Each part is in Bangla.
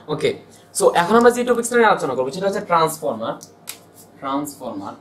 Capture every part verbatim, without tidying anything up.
ওকে, সো এখন আমরা যে টপিকটা নিয়ে আলোচনা করব সেটা হচ্ছে ট্রান্সফরমার। ট্রান্সফরমার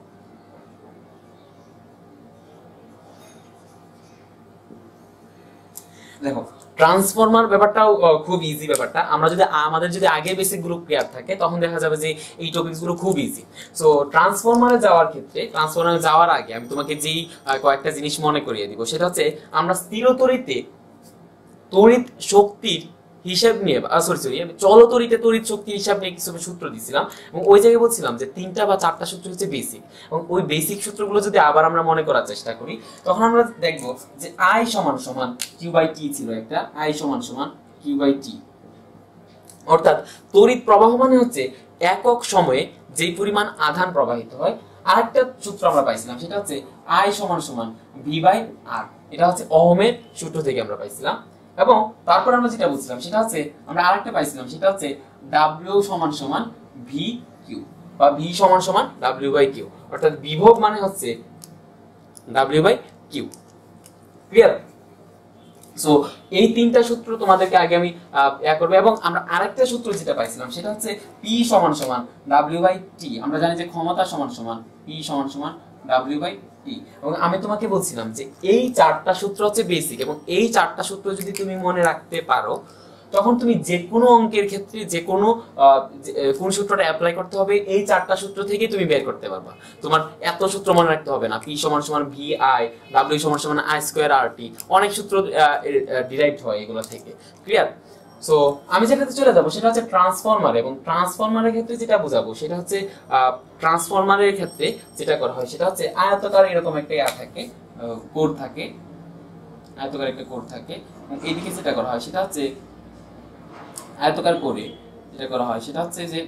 দেখো, ট্রান্সফরমার ব্যাপারটাও খুব ইজি ব্যাপারটা। আমরা যদি আমাদের যদি আগে বেসিক গ্রুপ ক্লিয়ার থাকে তখন দেখা যাবে যে এই টপিকস গুলো খুব ইজি। সো ট্রান্সফরমারে যাওয়ার ক্ষেত্রে, ট্রান্সফরমারে যাওয়ার আগে আমি তোমাকে যেই কয়েকটা জিনিস মনে করিয়ে দিব সেটা হচ্ছে আমরা স্থির তড়িতে তড়িৎ শক্তির হিসাব নিয়ে, সরি সরি চলতড়িতে তড়িৎ শক্তির হিসাব নিয়ে কিছু সূত্র দিছিলাম এবং ওই জায়গায় বলছিলাম যে তিনটা বা চারটা সূত্র হচ্ছে বেসিক, এবং ওই বেসিক সূত্রগুলো যদি আবার আমরা মনে করার চেষ্টা করি তখন আমরা দেখব যে আই সমান সমান কিউ বাই টি ছিল একটা, আই সমান সমান কিউ বাই টি, অর্থাৎ তড়িৎ প্রবাহ মানে হচ্ছে একক সময়ে যে পরিমাণ আধান প্রবাহিত হয়। আরেকটা সূত্র আমরা পাইছিলাম সেটা হচ্ছে আই সমান সমান ভি বাই আর, এটা হচ্ছে ওহমের সূত্র থেকে আমরা পাইছিলাম। এবং তারপর আমরা যেটা বুঝলাম সেটা হচ্ছে আমরা আরেকটা পাইছিলাম সেটা হচ্ছে ডাব্লিউ সমান সমান ভি কিউ বা ভি সমান সমান ডাব্লিউ বাই কিউ, অর্থাৎ বিভব মানে হচ্ছে W by Q. Clear? So এই তিনটা সূত্র তোমাদেরকে আগে আমি ইয়া করব, এবং আমরা আরেকটা সূত্র যেটা পাইছিলাম সেটা হচ্ছে পি সমান সমান ডাব্লিউ বাই টি। আমরা জানি যে ক্ষমতা সমান সমান পি সমান সমান ডাব্লিউ বাই টি, এবং আমি তোমাকে বলছিলাম যে এই চারটা সূত্র হচ্ছে বেসিক, এবং এই চারটা সূত্র যদি তুমি মনে রাখতে পারো তখন তুমি যে কোনো অঙ্কের ক্ষেত্রে যে কোনো কোন সূত্রটা অ্যাপ্লাই করতে হবে এই চারটা সূত্র থেকে তুমি বের করতে পারবা। তোমার এত সূত্র মনে রাখতে হবে না, পি সমান সমান ভি আই, ডাব্লিউ সমান সমান আই স্কয়ার আর টি, অনেক সূত্র ডিরাইভড হয় এগুলো থেকে। ক্লিয়ার? সো আমি যেটাতে চলে যাব সেটা হচ্ছে ট্রান্সফরমার, এবং ট্রান্সফরমারের ক্ষেত্রে যেটা বোঝাবো সেটা হচ্ছে ট্রান্সফরমারের ক্ষেত্রে যেটা করা হয় সেটা হচ্ছে আয়তাকার এরকম একটা ইয়া থাকে, কোর থাকে, আয়তাকার একটা কোর থাকে, এবং এইদিকে যেটা করা হয় সেটা হচ্ছে আয়তাকার কোরে যেটা করা হয় সেটা হচ্ছে যে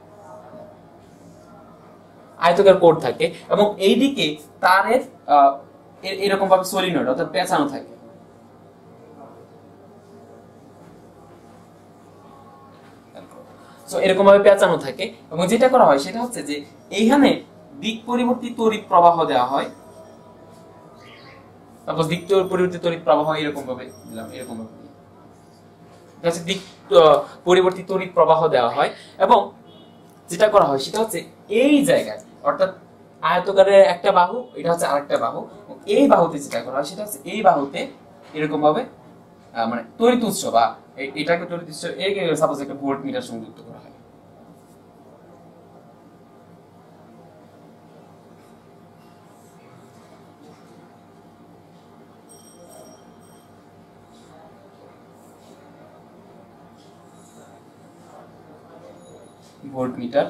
আয়তাকার কোর থাকে, এবং এইদিকে তারের এরকম ভাবে সলিনয়েড অর্থাৎ পেঁচানো থাকে। সো এরকম ভাবে পেঁচানো থাকে, এবং যেটা করা হয় সেটা হচ্ছে যে এইখানে দিক পরিবর্তী তড়িৎ প্রবাহ দেওয়া হয়, তারপর দিক পরিবর্তী তড়িৎ প্রবাহ এরকম ভাবে দিলাম, এরকম ভাবে দিক পরিবর্তী তড়িৎ প্রবাহ দেওয়া হয়, এবং যেটা করা হয় সেটা হচ্ছে এই জায়গায় অর্থাৎ আয়তকারের একটা বাহু, এটা হচ্ছে আরেকটা বাহু, এই বাহুতে যেটা করা হয় সেটা হচ্ছে এই বাহুতে এরকম ভাবে মানে তড়িৎ উৎস বা এটাকে তড়িৎ উৎস একে সাপোজ একটা ভোল্ট মিটার সংযুক্ত করা হয়। ভোল্ট মিটার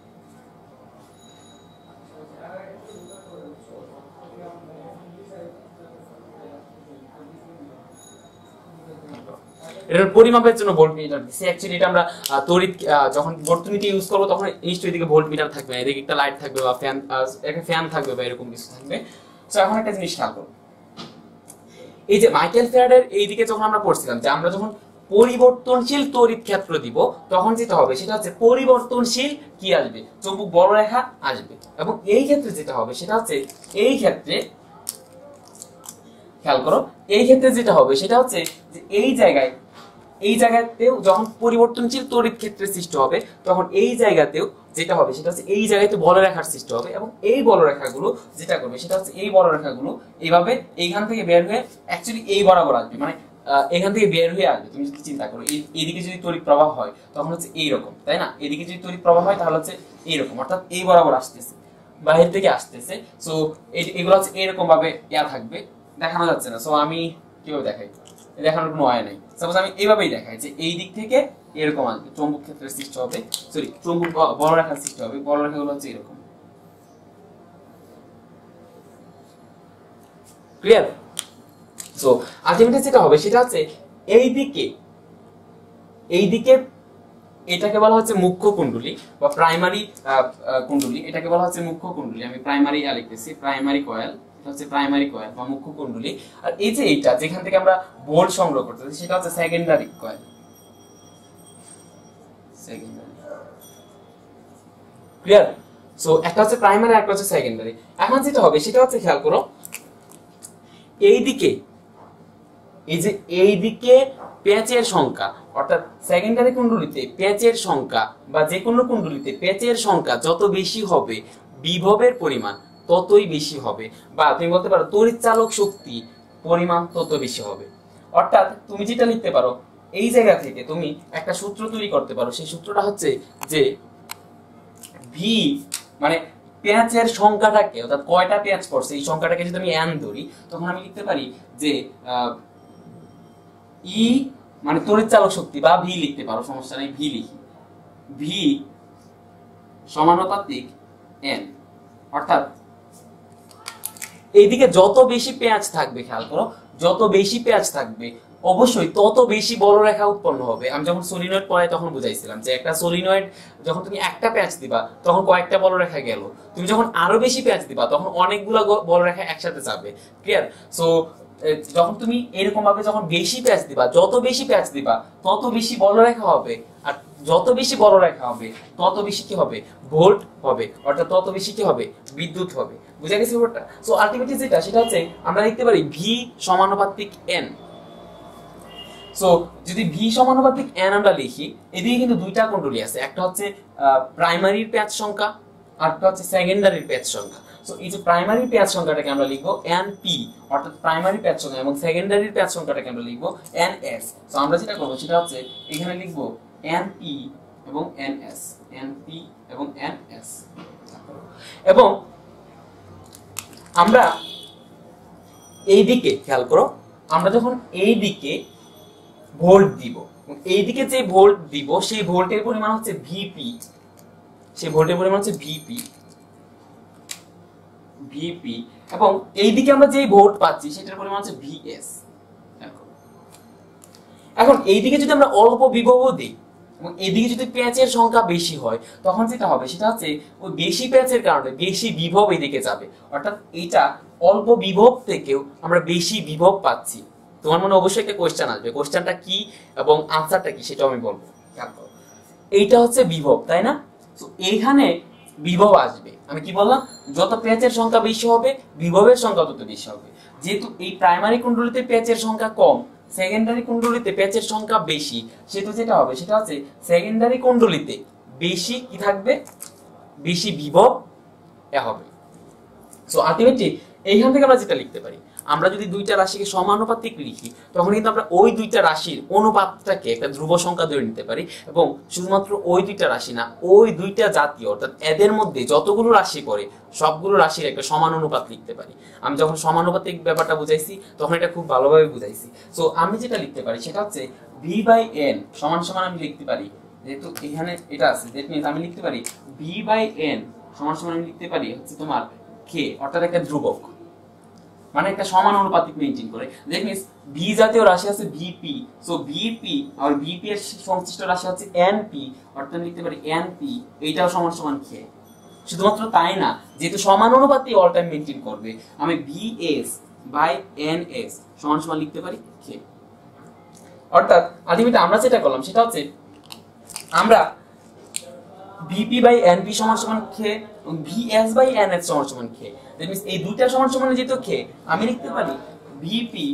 এর পরিমাপের জন্য ভোল্ট মিটার দিছি। অ্যাকচুয়ালি এটা আমরা তড়িৎ যখন বর্তনীতে ইউজ করব তখন নিশ্চয়ই এদিকে ভোল্ট মিটার থাকবে, এদিকে একটা লাইট থাকবে বা ফ্যান, একটা ফ্যান থাকবে বা এরকম কিছু থাকবে। সো এখন একটা জিনিস খেয়াল করব, এই যে মাইকেল ফ্যারাডের এইদিকে যখন আমরা পড়ছিলাম যে আমরা যখন পরিবর্তনশীল তড়িৎ ক্ষেত্র দিব তখন যেটা হবে সেটা হচ্ছে পরিবর্তনশীল কি আসবে, চৌম্বক বলরেখা আসবে, এবং এই ক্ষেত্রে যেটা হবে সেটা হচ্ছে এই ক্ষেত্রে খেয়াল করো, এই ক্ষেত্রে যেটা হবে সেটা হচ্ছে যে এই জায়গায় এই জায়গাতেও যখন পরিবর্তনশীল তড়িৎ ক্ষেত্রের সৃষ্টি হবে তখন এই জায়গাতেও যেটা হবে সেটা হচ্ছে এই জায়গাতে বলরেখার সৃষ্টি হবে, এবং এই বলরেখাগুলো যেটা করবে সেটা হচ্ছে এই বলরেখাগুলো এইভাবে এইখান থেকে বের হয়ে অ্যাকচুয়ালি এই বরাবর আসবে, মানে এখান থেকে বের হয়ে আসবে। তুমি যদি চিন্তা করো এদিকে যদি তড়িৎ প্রবাহ হয় তখন হচ্ছে এইরকম, তাই না? এদিকে যদি তড়িৎ প্রবাহ হয় তাহলে হচ্ছে এইরকম, অর্থাৎ এই বরাবর আসতেছে, বাহির থেকে আসতেছে। সো এগুলো হচ্ছে এরকম ভাবে ইয়া থাকবে, দেখানো যাচ্ছে না, সো আমি কিভাবে দেখাই, দেখানোর কোনো উপায় নাই। সাপোজ আমি এইভাবেই দেখাই যে এই দিক থেকে এরকম আসবে, চৌম্বক ক্ষেত্রের সৃষ্টি হবে, সরি চৌম্বক বলরেখার সৃষ্টি হবে, বলরেখাগুলো হচ্ছে এরকম। ক্লিয়ার? সো আলটিমেটলি যেটা হবে সেটা হচ্ছে এই দিকে এই দিকে এটাকে বলা হচ্ছে মুখ্য কুণ্ডলী বা প্রাইমারি কুণ্ডলী, এটাকে বলা হচ্ছে মুখ্য কুণ্ডলী। আমি প্রাইমারি লিখতেছি, প্রাইমারি কয়েল, এটা হচ্ছে প্রাইমারি কয়েল বা মুখ্য কুণ্ডলী। আর এই যে এইটা যেখান থেকে আমরা ভোল্ট সংগ্রহ করতেছি সেটা হচ্ছে secondary coil, secondary. Clear? So একটা হচ্ছে প্রাইমারি, একটা হচ্ছে সেকেন্ডারি। এখন যেটা হবে সেটা হচ্ছে খেয়াল করো, এই দিকে এই যে এই দিকে প্যাচের সংখ্যা অর্থাৎ সেকেন্ডারি কুণ্ডলীতে প্যাচের সংখ্যা বা যে কোনো কুণ্ডলীতে প্যাচের সংখ্যা যত বেশি হবে বিভবের পরিমাণ ততই বেশি হবে, বা তুমি বলতে পারো তড়িৎ চালক শক্তি পরিমাণ তত বেশি হবে। অর্থাৎ তুমি যেটা লিখতে পারো এই জায়গা থেকে তুমি একটা সূত্র তৈরি করতে পারো, সেই সূত্রটা হচ্ছে যে ভি মানে পেঁয়াজের সংখ্যাটাকে অর্থাৎ কয়টা পেঁয়াজ পড়ছে এই সংখ্যাটাকে যদি আমি এন ধরি তখন আমি লিখতে পারি যে ই মানে তড়িৎ চালক শক্তি বা ভি লিখতে পারো, সমস্যা নেই, ভি লিখি, ভি সমানুপাতিক এন। অর্থাৎ এইদিকে যত বেশি পেঁয়াজ থাকবে, খেয়াল করো, যত বেশি পেঁয়াজ থাকবে অবশ্যই তত বেশি বলরেখা উৎপন্ন হবে। আমি যখন সলিনয়েড পড়াই তখন বুঝাইছিলাম যে একটা সলিনয়েড যখন তুমি একটা পেঁয়াজ দিবা তখন কয়েকটা বলরেখা গেল, তুমি যখন আরো বেশি পেঁয়াজ দিবা তখন অনেকগুলো বলরেখা একসাথে যাবে। ক্লিয়ার? সো যখন তুমি এরকম ভাবে যখন বেশি পেঁয়াজ দিবা, যত বেশি পেঁয়াজ দিবা তত বেশি বলরেখা হবে, আর যত বেশি বলরেখা হবে তত বেশি কি হবে, ভোল্ট হবে, অর্থাৎ তত বেশি কি হবে, বিদ্যুৎ হবে। বুঝা গেছে ব্যাপারটা? সো আলটিমেটলি যেটা সেটা হচ্ছে আমরা লিখতে পারি ভি সমানুপাতিক এন। সো যদি ভি সমানুপাতিক এন আমরা লিখি, এদিকে কিন্তু দুইটা কুণ্ডলী আছে, একটা হচ্ছে প্রাইমারির পেঁয়াজ সংখ্যা আর একটা হচ্ছে সেকেন্ডারির পেঁয়াজ সংখ্যা। সো এই যে প্রাইমারি পেঁয়াজ সংখ্যাটাকে আমরা লিখবো এন পি, অর্থাৎ প্রাইমারি পেঁয়াজ সংখ্যা, এবং সেকেন্ডারির পেঁয়াজ সংখ্যাটাকে আমরা লিখবো এন এস। সো আমরা যেটা করবো সেটা হচ্ছে এখানে লিখবো এন পি এবং এন এস, এন পি এবং এন এস। এবং আমরা এই দিকে খেয়াল করো, আমরা যখন এই দিকে ভোল্ট দিব, এইদিকে যে ভোল্ট দিব সেই ভোল্টের পরিমাণ হচ্ছে ভিপি, সেই ভোল্টের পরিমাণ হচ্ছে ভিপি, ভিপি, এবং এইদিকে আমরা যে ভোল্ট পাচ্ছি সেটার পরিমাণ হচ্ছে ভিএস। এখন এইদিকে যদি আমরা অল্প বিভব দিই এবং এদিকে যদি পেঁচের সংখ্যা বেশি হয় তখন যেটা হবে সেটা হচ্ছে ওই বেশি পেঁচের কারণে বেশি বিভব এদিকে যাবে, অর্থাৎ এটা অল্প বিভব থেকেও আমরা বেশি বিভব পাচ্ছি। তোমার মনে অবশ্যই একটা কোশ্চেন আসবে, কোশ্চেনটা কি এবং আনসারটা কি সেটাও আমি বলবো। এইটা হচ্ছে বিভব, তাই না? তো এইখানে বিভব আসবে, আমি কি বললাম, যত পেঁচের সংখ্যা বেশি হবে বিভবের সংখ্যা তত বেশি হবে। যেহেতু এই প্রাইমারি কুণ্ডলীতে পেঁচের সংখ্যা কম, সেকেন্ডারি কুণ্ডলীতে পেঁচের সংখ্যা বেশি, সেহেতু যেটা হবে সেটা হচ্ছে সেকেন্ডারি কুণ্ডলীতে বেশি কি থাকবে, বেশি বিভব হবে। সো আলটিমেটলি এইখান থেকে আমরা যেটা লিখতে পারি, আমরা যদি দুইটা রাশিকে সমানুপাতিক লিখি তখন কিন্তু আমরা ওই দুইটা রাশির অনুপাতটাকে একটা ধ্রুব সংখ্যা ধরে নিতে পারি, এবং শুধুমাত্র ওই দুইটা রাশি না, ওই দুইটা জাতীয় অর্থাৎ এদের মধ্যে যতগুলো রাশি পড়ে সবগুলো রাশির একটা সমান অনুপাত লিখতে পারি। আমি যখন সমানুপাতিক ব্যাপারটা বুঝাইছি তখন এটা খুব ভালোভাবে বুঝাইছি। সো আমি যেটা লিখতে পারি সেটা হচ্ছে ভি বাই এন সমান সমান আমি লিখতে পারি, যেহেতু এখানে এটা আছে দ্যাট মিন্স আমি লিখতে পারি ভি বাই এন সমান সমান আমি লিখতে পারি হচ্ছে তোমার কে, অর্থাৎ একটা ধ্রুবক, মানে একটা সমান অনুপাতিক মেইনটেইন করে। দ্যাট মিন্স ভি জাতীয় রাশি আছে ভিপি, সো ভিপি আর ভিপি এর সংশ্লিষ্ট রাশি হচ্ছে এনপি, অর্থাৎ লিখতে পারি এনপি, এইটাও সমান সমান কে। শুধুমাত্র তাই না, যেহেতু সমান অনুপাতই অল টাইম মেইনটেইন করবে, আমি ভিএস বাই এনএস সমান সমান লিখতে পারি কে। অর্থাৎ আলটিমেটলি আমরা যেটা করলাম সেটা হচ্ছে আমরা ভিপি বাই এনপি সমান সমান কে এবং ভিএস বাই এনএস সমান সমান কে। দ্যাট মিন্স এই দুইটা সমান সমান যেহেতু কে, আমি লিখতে পারি ভিপি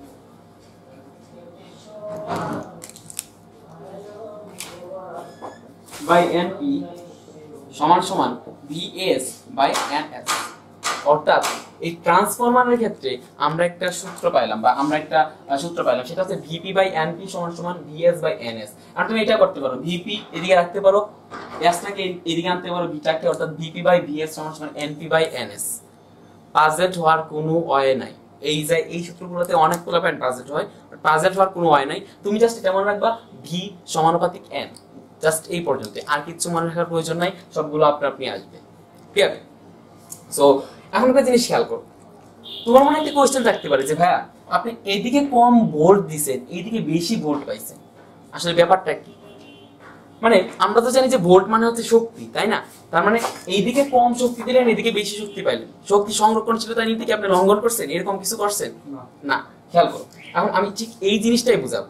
বাই এনপি সমান সমান ভিএস বাই এনএস। অর্থাৎ এই ট্রান্সফরমারের ক্ষেত্রে আমরা একটা সূত্র পাইলাম বা আমরা একটা সূত্র পাইলাম সেটা হচ্ছে ভিপি বাই এনপি সমান সমান ভিএস বাই এনএস। আর তুমি এটা করতে পারো, ভিপি এদিকে রাখতে পারো, এসটাকে এদিকে আনতে পারো, বিটাকে, অর্থাৎ ভিপি বাই ভিএস সমান সমান এনপি বাই এনএস। পাজেট হওয়ার কোনো ওয়ে নাই, এই যে এই সূত্রগুলোতে অনেক পোলাপয়েন্ট পাজেট হয়, পাজেট হওয়ার কোনো ওয়ে নাই। তুমি জাস্ট এটা মনে রাখবা ভি সমানুপাতিক এন, জাস্ট এই পর্যন্ত, আর কিছু মনে রাখার প্রয়োজন নাই, সবগুলো আপনি আপনি আসবে। ঠিক আছে? সো এখন একটা জিনিস খেয়াল করো, তোমার মনে একটা কোয়েশ্চেন থাকতে পারে যে ভাইয়া আপনি এদিকে কম ভোল্ট দিছেন এইদিকে বেশি ভোল্ট পাইছেন, আসলে ব্যাপারটা কি? মানে আমরা তো জানি যে ভোল্ট মানে হচ্ছে শক্তি, তাই না? তার মানে এইদিকে কম শক্তি দিলেন এদিকে বেশি শক্তি পাইলেন, শক্তি সংরক্ষণশীলতা নীতি কি আপনি লঙ্ঘন করছেন, এরকম কিছু করছেন না? খেয়াল করো, এখন আমি ঠিক এই জিনিসটাই বুঝাবো।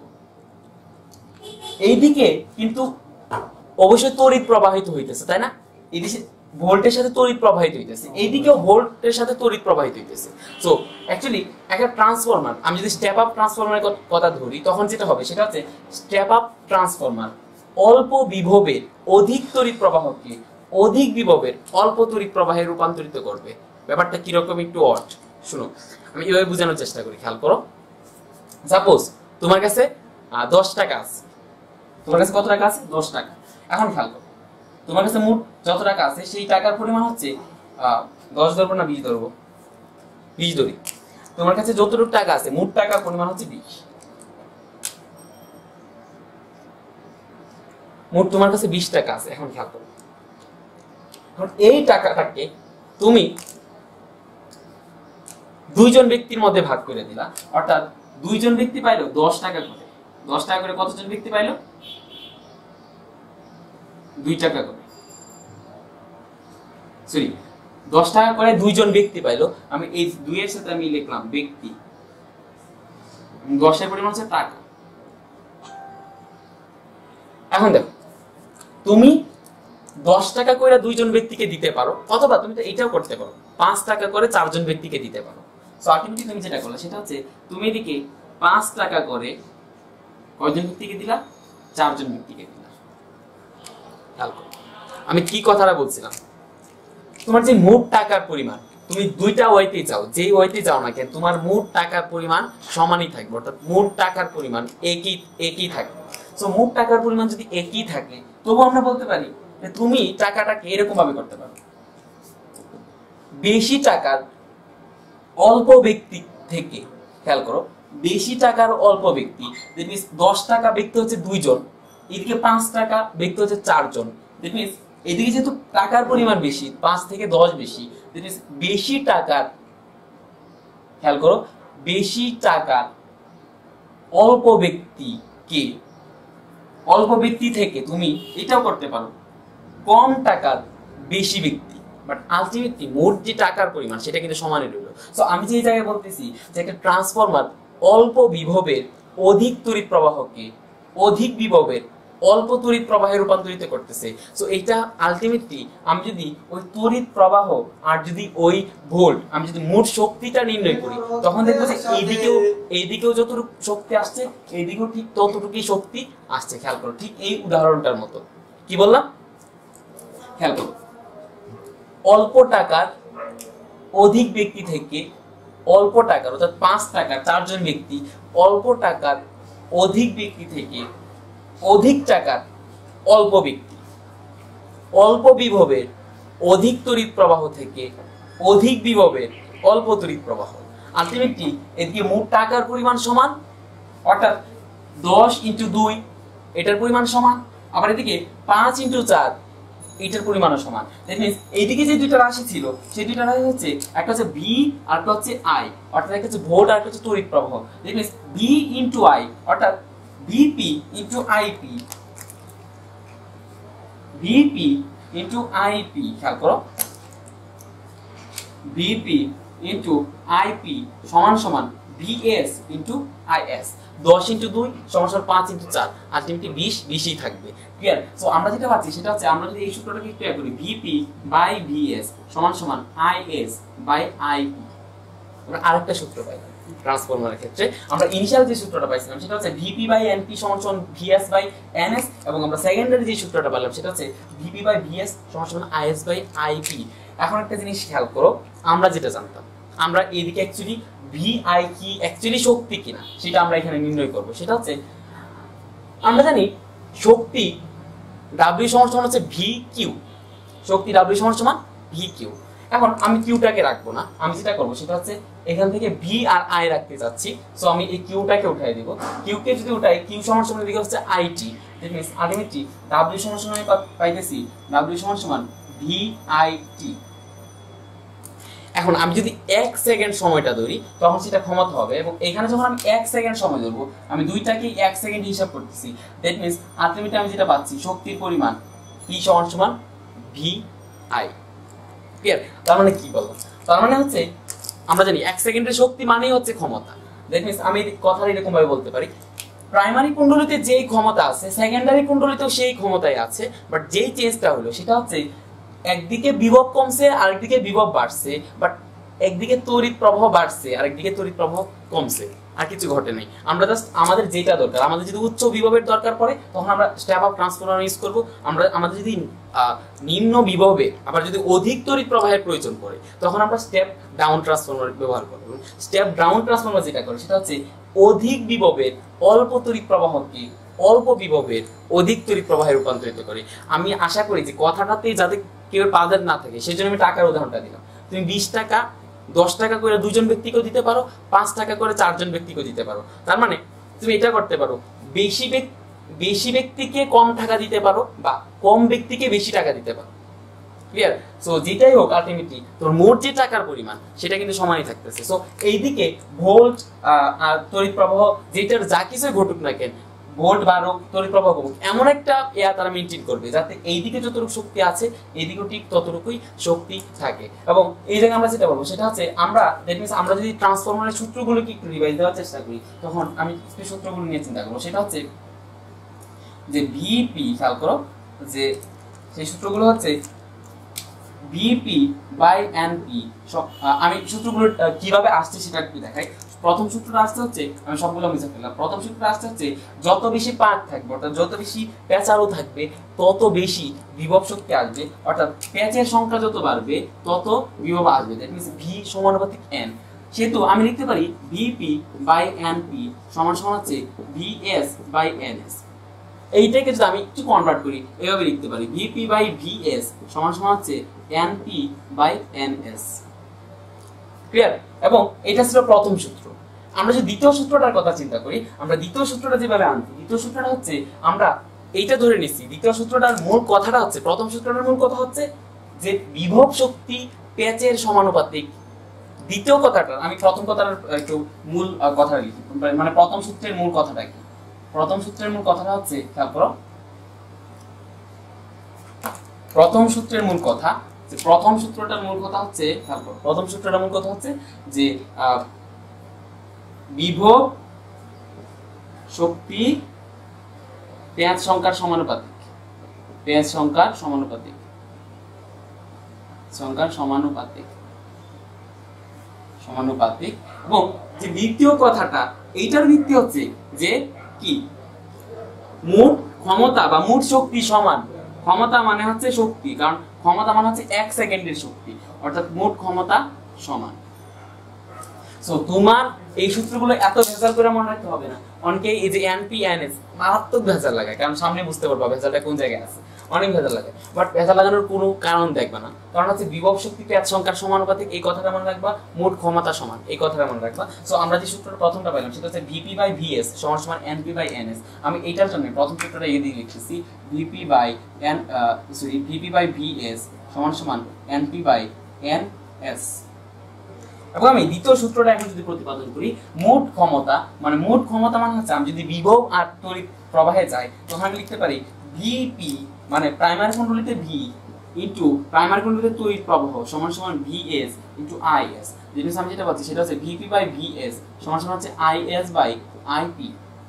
এইদিকে কিন্তু অবশ্যই তড়িৎ প্রবাহিত হইতেছে, তাই না? এদিকে ভোল্টের সাথে তড়িৎ প্রবাহিত হইতেছে, এইদিকেও ভোল্টের সাথে তড়িৎ প্রবাহিত হইতেছে। সো অ্যাকচুয়ালি একটা ট্রান্সফরমার, আমি যদি স্টেপ আপ ট্রান্সফরমারের কথা ধরি তখন যেটা হবে সেটা হচ্ছে স্টেপ আপ ট্রান্সফরমার অল্প বিভবের অধিক তড়িৎ প্রবাহকে অধিক বিভবের অল্প তড়িৎ প্রবাহে রূপান্তরিত করবে। ব্যাপারটা কিরকম একটু অড, শুনো আমি এভাবে বোঝানোর চেষ্টা করি, খেয়াল করো। সাপোজ তোমার কাছে দশ টাকা আছে, তোমার কাছে কত টাকা আছে? দশ টাকা। এখন খেয়াল করো, তোমার কাছে মোট যত টাকা আছে সেই টাকার পরিমাণ হচ্ছে দশ ধরবো না বিশ ধরবো? বিশ ধরি। তোমার কাছে যতটুকু টাকা আছে মোট টাকার পরিমাণ হচ্ছে বিশ। মোট তোমার কাছে বিশ টাকা আছে। এখন খেয়াল করো, এখন এই টাকাটাকে তুমি দুইজন ব্যক্তির মধ্যে ভাগ করে দিলা, অর্থাৎ দুইজন ব্যক্তি পাইলো দশ টাকা করে। দশ টাকা করে কতজন ব্যক্তি পাইলো? দুই টাকা করে, সরি দশ টাকা করে দুইজন ব্যক্তি পাইলো। আমি এই দুইয়ের সাথে আমি লিখলাম ব্যক্তি, দশের পরিমাণ হচ্ছে টাকা। এখন দেখো, তুমি দশ টাকা করে দুইজন ব্যক্তিকে দিতে পারো, অথবা তুমি তো এটাও করতে পারো, পাঁচ টাকা করে চারজন ব্যক্তিকে দিতে পারো। সো আলটিমেটলি তুমি যেটা করলে সেটা হচ্ছে তুমি এদিকে পাঁচ টাকা করে কয়জন ব্যক্তিকে দিলা? চারজন ব্যক্তিকে দিলা। খেয়াল করো আমি কি কথাটা বলছিলাম, তোমার যে মোট টাকার পরিমাণ, তুমি দুইটা ওয়াইতে যাও, যেই ওয়াইতে যাও না কেন তোমার মোট টাকার পরিমাণ সমানই থাকবে, অর্থাৎ মোট টাকার পরিমাণ একই একই থাকবে। সো মোট টাকার পরিমাণ যদি একই থাকে তবু আমরা বলতে পারি যে তুমি টাকাটাকে এরকম ভাবে করতে পারো, বেশি টাকার অল্প ব্যক্তি থেকে, খেয়াল করো বেশি টাকার অল্প ব্যক্তি, দ্যাট মিন্স দশ টাকা ব্যক্তি হচ্ছে দুইজন, এদিকে পাঁচ টাকা ব্যক্তি হচ্ছে চারজন, দ্যাট মিন্স এদিকে যেহেতু টাকার পরিমাণ বেশি, পাঁচ থেকে দশ বেশি, দ্যাট মিন্স বেশি টাকার, খেয়াল করো বেশি টাকার অল্প ব্যক্তিকে, অল্প ব্যক্তি থেকে তুমি এটাও করতে পারো কম টাকার বেশি ব্যক্তি, বাট আলটিমেটলি মোট যে টাকার পরিমাণ সেটা কিন্তু সমানই রইল। সো আমি যে জায়গায় বলতেছি যে একটা ট্রান্সফরমার অল্প বিভবের অধিক তড়িৎ প্রবাহকে অধিক বিভবের অল্প তড়িৎ প্রবাহে রূপান্তরিত করতেছে। সো এটা আলটিমেটলি আমি যদি ওই তড়িৎ প্রবাহ আর যদি ওই ভোল্ট, আমি যদি মোট শক্তিটা নির্ণয় করি তখন দেখবো যে এইদিকেও এইদিকেও যতটুকু শক্তি আসছে এইদিকেও ঠিক ততটুকুই শক্তি আসছে। খেয়াল করো ঠিক এই উদাহরণটার মতো, কি বললাম খেয়াল করো, অল্প টাকার অধিক ব্যক্তি থেকে অল্প টাকার, অর্থাৎ পাঁচ টাকার চারজন ব্যক্তি, অল্প টাকার অধিক ব্যক্তি থেকে অধিক টাকার অল্প ব্যক্তি, অল্প বিভবের অধিক তড়িৎ প্রবাহ থেকে অধিক বিভবের অল্প তড়িৎ প্রবাহ। আলটিমেটলি এদিকে মোট টাকার পরিমাণ সমান, অর্থাৎ দশ ইন্টু দুই এটার পরিমাণ সমান, আবার এদিকে পাঁচ ইন্টু চার এটার পরিমাণও সমান। দ্যাট মিন্স এইদিকে যে দুইটা রাশি ছিল সেই দুইটা রাশি হচ্ছে একটা হচ্ছে ভি আর একটা হচ্ছে আই, অর্থাৎ একটা হচ্ছে ভোল্ট আর একটা হচ্ছে তড়িৎ প্রবাহ। That means V into I, অর্থাৎ VP into IP, VP into IP, খেয়াল করো ভিপি ইন্টু আইপি সমান সমান ভিএস ইন্টু আইএস। দশ ইন্টু দুই সমান সমান পাঁচ ইন্টু চার, আলটিমেটলি বিশ, বিশই থাকবে। ক্লিয়ার? সো আমরা যেটা পাচ্ছি সেটা হচ্ছে আমরা যদি এই সূত্রটাকে একটু করি, ভিপি বাই ভিএস সমান সমান আইএস বাই আইপি। আমরা আরেকটা সূত্র পাই ট্রান্সফরমারের ক্ষেত্রে, আমরা ইনিশিয়াল যে সূত্রটা পাইছিলাম সেটা হচ্ছে ভিপি বাই এনপি সমান সমান ভিএস বাই এনএস, এবং আমরা সেকেন্ডারি যে সূত্রটা পেলাম সেটা হচ্ছে ভিপি বাই ভিএস সমান সমান আইএস বাই আইপি। এখন একটা জিনিস খেয়াল করো, আমরা যেটা জানতাম, আমরা এদিকে অ্যাকচুয়ালি ভি আই কি অ্যাকচুয়ালি শক্তি কিনা সেটা আমরা এখানে নির্ণয় করব। সেটা হচ্ছে আমরা জানি শক্তি ডাব্লিউ সমান সমান হচ্ছে ভি কিউ, শক্তি ডাব্লিউ সমান সমান ভি কিউ। এখন আমি কিউটাকে রাখবো না, আমি যেটা করবো সেটা হচ্ছে এখান থেকে ভি আর আই রাখতে চাচ্ছি। সো আমি এই কিউটাকে উঠাই দিব, কিউকে যদি উঠাই কিউ সমান সমান দিকে হচ্ছে IT, that means ultimately W সমান সমান আমি পাইতেছি ডাব্লিউ সমান সমান ভি আই টি। এখন আমি যদি এক সেকেন্ড সময়টা ধরি তখন সেটা ক্ষমতা হবে, এবং এখানে যখন আমি এক সেকেন্ড সময় ধরবো আমি দুইটাকে এক সেকেন্ড হিসাব করতেছি, দ্যাট মিন্স আলটিমেটলি আমি যেটা পাচ্ছি শক্তির পরিমাণ ই সমান সমান ভি আই। ক্লিয়ার? তার মানে কি বলবো, তার মানে হচ্ছে আমরা জানি এক সেকেন্ডের শক্তি মানেই হচ্ছে ক্ষমতা। দ্যাট মিন্স আমি কথাটা এরকম ভাবে বলতে পারি, প্রাইমারি কুণ্ডলীতে যেই ক্ষমতা আছে সেকেন্ডারি কুণ্ডলীতেও সেই ক্ষমতাই আছে, বাট যেই চেঞ্জটা হলো সেটা হচ্ছে একদিকে বিভব কমছে আরেকদিকে বিভব বাড়ছে, বাট একদিকে তড়িৎ প্রবাহ বাড়ছে আরেকদিকে তড়িৎ প্রবাহ কমছে, আর কিছু ঘটে নাই। আমরা জাস্ট আমাদের যেটা দরকার, আমাদের যদি উচ্চ বিভবের দরকার পড়ে তখন আমরা স্টেপ আপ ট্রান্সফরমার ইউজ করব। আমরা আমাদের যদি নিম্ন বিভবে আবার যদি অধিক তড়িৎ প্রবাহের প্রয়োজন পড়ে তখন আমরা স্টেপ ডাউন ট্রান্সফরমার ব্যবহার করব। স্টেপ ডাউন ট্রান্সফরমার যেটা করে সেটা হচ্ছে অধিক বিভবের অল্প তড়িৎ প্রবাহকে অল্প বিভবের অধিক তড়িৎ প্রবাহে রূপান্তরিত করে। আমি আশা করি যে কথাটাতে যাতে কেউ পাদের না থাকে সেজন্য আমি টাকার উদাহরণটা দিলাম। তুমি বিশ টাকা দশ টাকা করে দুজন ব্যক্তিকেও দিতে পারো, পাঁচ টাকা করে চারজন ব্যক্তিকেও দিতে পারো। তার মানে তুমি এটা করতে পারো, বেশি বেশি ব্যক্তিকে কম টাকা দিতে পারো বা কম ব্যক্তিকে বেশি টাকা দিতে পারো। ক্লিয়ার? সো যেটাই হোক আলটিমেটলি তোর মোট যে টাকার পরিমাণ সেটা কিন্তু সমানই থাকতেছে। সো এইদিকে ভোল্ট আর তড়িৎ প্রবাহ যেটার যা কিছু ঘটুক না কেন, ভোল্ট বাড়ুক তড়িৎ প্রবাহ কমুক, এমন একটা ইয়া তারা মেনটেন করবে যাতে এইদিকে যতটুকু শক্তি আছে এইদিকেও ঠিক ততটুকুই শক্তি থাকে। এবং এই জায়গায় আমরা যেটা বলবো সেটা হচ্ছে আমরা দ্যাট মিনস আমরা যদি ট্রান্সফরমারের সূত্রগুলোকে একটু রিভাইজ দেওয়ার চেষ্টা করি তখন আমি কিছু সূত্রগুলো নিয়ে চিন্তা করবো। সেটা হচ্ছে যে ভিপি, খেয়াল করো যে সেই সূত্রগুলো হচ্ছে ভিপি বাই এনপি। আমি সূত্রগুলো কিভাবে আসছে সেটা একটু দেখাই। প্রথম সূত্রটা আসতে হচ্ছে, আমি সবগুলো মুছে ফেললাম। প্রথম সূত্রটা আসতে হচ্ছে যত বেশি পাক থাকবে অর্থাৎ যত বেশি পেঁচালো থাকবে তত বেশি বিভব শক্তি আসবে, অর্থাৎ পেঁচের সংখ্যা যত বাড়বে তত বিভব আসবে। দ্যাট মিনস ভি সমানুপাতিক এন। সেহেতু আমি লিখতে পারি ভিপি বাই এনপি সমান সমান হচ্ছে ভিএস বাই এনএস। এইটাকে যদি আমি একটু কনভার্ট করি এভাবে লিখতে পারি ভিপি বাই ভিএস সমান সমান হচ্ছে এনপি বাই এনএস। ক্লিয়ার? এবং এটা ছিল প্রথম সূত্র। আমরা যদি দ্বিতীয় সূত্রটার কথা চিন্তা করি, আমরা দ্বিতীয় সূত্রটা যেভাবে আনছি, দ্বিতীয় সূত্রটা হচ্ছে আমরা এইটা ধরে নিচ্ছি। দ্বিতীয় সূত্রটার মূল কথাটা হচ্ছে, প্রথম সূত্রটার মূল কথা হচ্ছে যে বিভব শক্তি পেঁচের সমানুপাতিক। দ্বিতীয় কথাটা আমি প্রথম কথাটার একটু মূল কথাটা লিখি, মানে প্রথম সূত্রের মূল কথাটা কি? প্রথম সূত্রের মূল কথাটা হচ্ছে, খেয়াল করো, প্রথম সূত্রের মূল কথা যে প্রথম সূত্রটার মূল কথা হচ্ছে, খেয়াল করো, প্রথম সূত্রটার মূল কথা হচ্ছে যে বিভব শক্তি পেঁচ সংখ্যার সমানুপাতিক, পেঁচ সংখ্যার সমানুপাতিক, সংখ্যার সমানুপাতিক সমানুপাতিক এবং যে দ্বিতীয় কথাটা এইটার ভিত্তি হচ্ছে যে কি মোট ক্ষমতা বা মোট শক্তি সমান। ক্ষমতা মানে হচ্ছে শক্তি, কারণ ক্ষমতা মানে হচ্ছে এক সেকেন্ডের শক্তি, অর্থাৎ মোট ক্ষমতা সমান। সো তোমার এই সূত্রগুলো এত ভেজাল করে মনে রাখতে হবে না। অনেকে এই যে এনপি এনএস মারাত্মক ভেজাল লাগায়, কারণ সামনে বুঝতে পারবা ভেজালটা কোন জায়গায় আছে, অনেক ভেজাল লাগে। বাট ভেজাল লাগানোর কোনো কারণ দেখবা না, কারণ হচ্ছে বিভব শক্তি পেঁচ সংখ্যার সমানুপাতিক এই কথাটা মনে রাখবা, মোট ক্ষমতা সমান এই কথাটা মনে রাখবা। সো আমরা যে সূত্রটা প্রথমটা পাইলাম সেটা হচ্ছে ভিপি বাই ভিএস সমান সমান এনপি বাই এনএস। আমি এইটার জন্য প্রথম সূত্রটা এই দিয়ে লিখতেছি VP by N sorry VP by VS সমান সমান এনপি বাই এনএস। এবং আমি দ্বিতীয় সূত্রটা এখন যদি প্রতিপাদন করি, মোট ক্ষমতা মানে মোট ক্ষমতা মানে হচ্ছে আমি যদি বিভব আর তড়িৎ প্রবাহে যাই তখন আমি লিখতে পারি ভিপি মানে প্রাইমারি কুণ্ডলীতে ভি ইনটু প্রাইমারি কুণ্ডলীতে তড়িৎ প্রবাহ সমান সমান ভিএস ইনটু আইএস। যেটা আমি যেটা পাচ্ছি সেটা হচ্ছে ভিপি বাই ভিএস সমান সমান হচ্ছে IS by IP,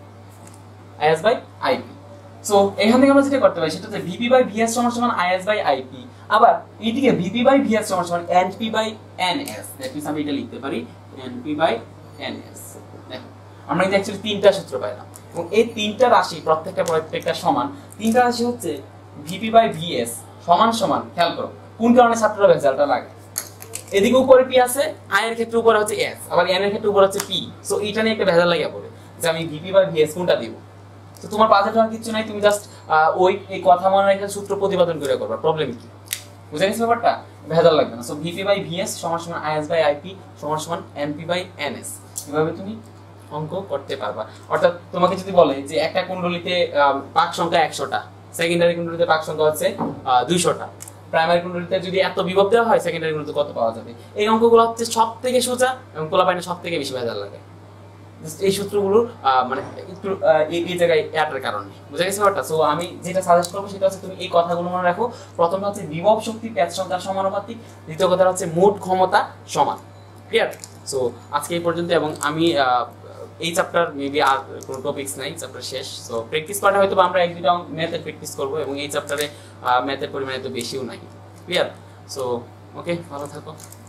IS by IP. So এখান থেকে আমরা যেটা করতে পারি সেটা হচ্ছে ভিপি বাই ভিএস সমান সমান আইএস বাই আইপি, আবার এইদিকে ভিপি বাই ভিএস সমান সমান NP by NS. That means আমি এটা লিখতে পারি এনপি বাই এনএস। দেখো আমরা কিন্তু অ্যাকচুয়ালি তিনটা সূত্র পাইলাম এবং এই তিনটা রাশি প্রত্যেকটা প্রত্যেকটা সমান। তিনটা রাশি হচ্ছে ভিপি বাই ভিএস সমান সমান, খেয়াল করো কোন কারণে ছাত্ররা ভেজালটা লাগে। এদিকে উপরে পি আছে, আই এর ক্ষেত্রে উপরে হচ্ছে এস, আবার এন এর ক্ষেত্রে উপরে হচ্ছে পি। সো এইটা নিয়ে একটা ভেজাল লাগিয়ে পড়ে যে আমি ভিপি বাই ভিএস কোনটা দিব। তো তোমার বাজেট হওয়ার কিছু নাই, তুমি জাস্ট ওই এই কথা মনে রেখে সূত্র প্রতিপাদন করে করবা। প্রবলেম কি বুঝে গেছো ব্যাপারটা? ভেজাল লাগবে না। সো ভিপি বাই ভিএস সমান সমান আইএস বাই আইপি সমান সমান এনপি বাই এনএস। এভাবে তুমি অঙ্ক করতে পারবা। অর্থাৎ তোমাকে যদি বলে যে একটা কুণ্ডলীতে পাক সংখ্যা একশোটা, সেকেন্ডারি কুণ্ডলীতে পাক সংখ্যা হচ্ছে দুইশোটা, প্রাইমারি কুণ্ডলীতে যদি এত বিভব দেওয়া হয় সেকেন্ডারি কুণ্ডলীতে কত পাওয়া যাবে, এই অঙ্কগুলো হচ্ছে সব থেকে সোজা এবং পোলাপাইনে সব থেকে বেশি ভেজাল লাগে। এই সূত্রগুলো মানে একটু এই জায়গায় অ্যাডের কারণে বুঝা গেছে ব্যাপারটা। সো আমি যেটা সাজেস্ট করবো সেটা হচ্ছে তুমি এই কথাগুলো মনে রাখো। প্রথমটা হচ্ছে বিভব শক্তি পেঁচ সংখ্যার সমানুপাতিক, দ্বিতীয় কথা হচ্ছে মোট ক্ষমতা সমান। ক্লিয়ার? সো আজকে এই পর্যন্ত। এবং আমি এই চ্যাপ্টার মেবি আর কোনো টপিকস নাই, চ্যাপ্টার শেষ। সো প্র্যাকটিস পার্টে হয়তো আমরা এক দুইটা ম্যাথের প্র্যাকটিস করবো এবং এই চ্যাপ্টারে ম্যাথের পরিমাণ এত বেশিও নাই। ক্লিয়ার? সো ওকে, ভালো থাকো।